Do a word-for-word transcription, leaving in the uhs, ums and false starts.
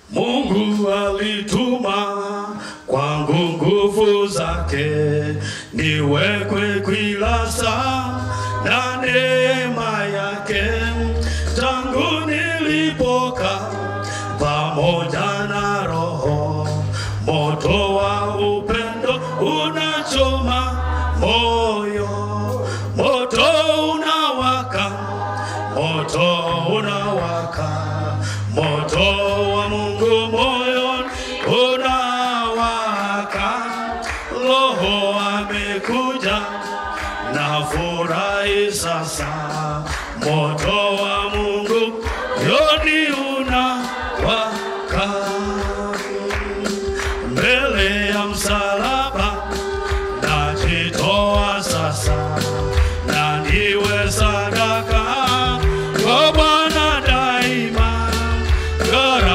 Mungu alituma kwangu nguvu zake, niwekwe kila saa na neema yake. Tangu nilipoka pamoja na Roho, moto wa upendo unachoma moyo. Moto unawaka, moto unawaka, moto wa Mungu moyo unawaka. Roho amekuja, nafurahi sasa. Moto wa Mungu yoni unawaka. Mbele ya msalaba najitoa sasa, na niwe sadaka kwa Bwana daima. Gara